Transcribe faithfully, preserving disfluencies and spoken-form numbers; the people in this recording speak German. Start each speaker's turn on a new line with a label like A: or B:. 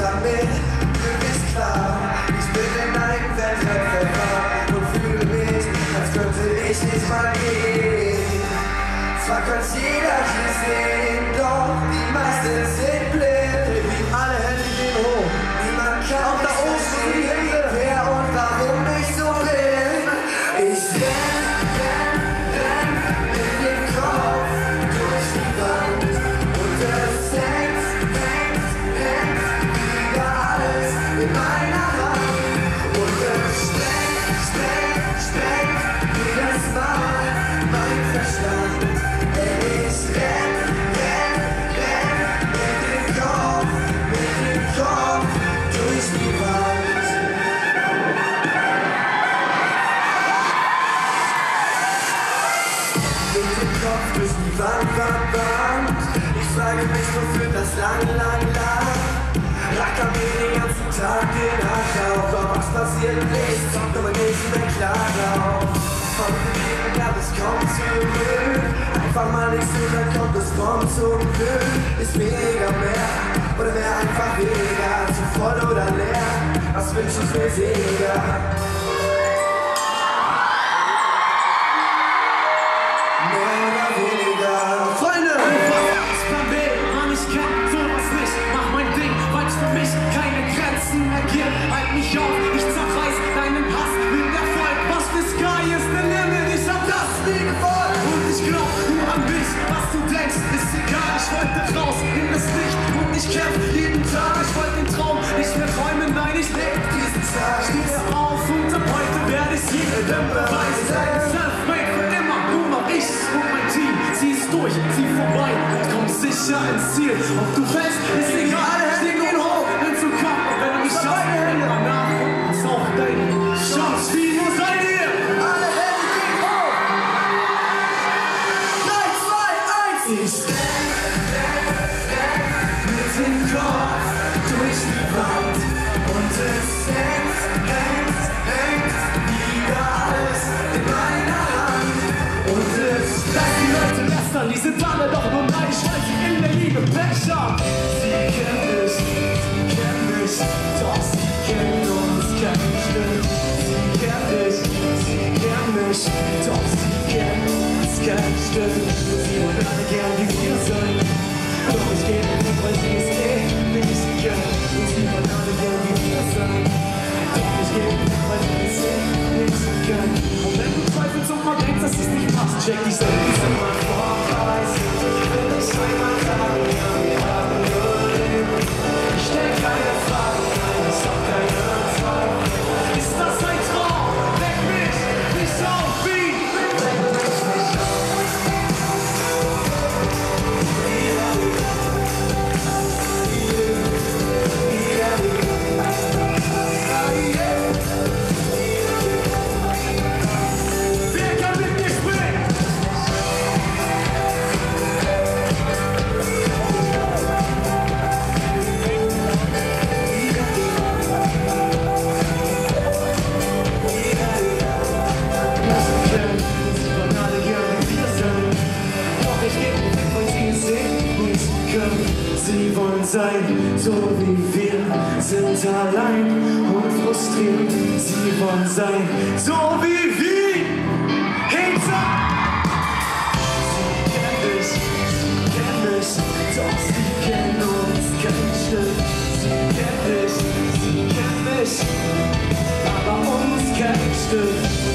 A: damit, Glück ist klar. Ich bin in einem Wettrennen verfahren und fühle mich, als könnte ich nicht mal gehen. Zwar kann's jeder hier sehen, doch die meisten sind blind.
B: Alle Hände gehen hoch.
A: Niemand kann
B: Und da oben die Hände.
A: wer und warum ich so bin. Ich renn, renn, renn mit dem Kopf durch die Wand und es hängt, hängt, hängt wieder alles in meiner Hand und es sprengt, sprengt, sprengt jedes Mal mein Verstand. Ich renn, renn, renn mit dem Kopf, mit dem Kopf durch die Wand. Mit dem Kopf durch die Wand, Wand, Wand. Ich frage mich, wofür das lang, lang, lang. Racker mir den ganzen Tag den Arsch auf, doch was passiert nicht, kommt aber nicht mehr klar drauf. Von dem ja, das kommt zurück. Einfach mal nicht so, dann kommt das Bomb zum Glück. Ist mega mehr oder mehr einfach weniger, zu voll oder leer. Was wünsch ich mir weniger? Mehr oder weniger.
B: Freunde!
C: Was Plan B, Mann, ich kenn sowas nicht. Mach mein Ding, weil's für mich keine Grenzen ergibt. Halt mich auf, ich zerreiß deinen Hass mit Erfolg. Was für Sky ist der Limit? Ich hab das nie gewollt. Und ich glaub nur an mich, was du denkst, ist egal. Ich wollte raus in das Licht und ich kämpf jeden Tag. Ich wollte den Traum nicht mehr träumen, nein, ich leb diesen Tag. Stehe auf und ab heute werde ich jedem beweisen. Selfmade für immer, nur noch ich und mein Team. Zieh's durch, zieh vorbei und komm sicher ins Ziel. Ob du fällst, ist egal, steh gehen hoch, wenn's so kommt. Und wenn du mich schaffst, denk mal nach und ist auch deine Chance. Wie nur seid ihr?
A: Alle Hände gehen hoch! drei, zwei, eins! Ich renn, renn, renn mit dem Kopf durch die Wand und es hängt, hängt, hängt wieder alles in meiner Hand und es
C: Lass die Leute lästern, die sind alle doch nur neidisch, weil sie in der Liebe Pech haben.
A: Sie kennen mich, sie kennen mich, doch sie kennen uns kein Stück. Sie kennen dich, sie kennen mich, doch sie kennen uns kein Stück. Sie wollen alle gern wie wir sein, doch ich geh nicht, weil sie es eh nicht können. Und sie wollen alle gern wie wir sein, doch ich geh nicht, weil sie es eh nicht können.
C: Und wenn du zweifelst und mal denkst, dass es nicht passt, check dich selbst.
A: Mal vorbei, ich will nicht einmal sagen, ja, wir haben nur Leben. Ich stell keine Fragen, nein, ich hab keine Fragen.
C: Ist das ein Traum? Weck mich, nicht auf wie.
A: Weck mich nicht auf.
C: Wer kann mit mir springen?
A: Sie wollen alle gern wie wir sein, doch ich geh nicht weg, weil sie es eh nicht können. Sie wollen sein, so wie wir, sind allein und frustriert. Sie wollen sein, so wie wir, hinter. Sie kennen dich, sie kennen mich, doch sie kennen uns kein Stück. Sie kennen dich, sie kennen mich, aber uns kein Stück.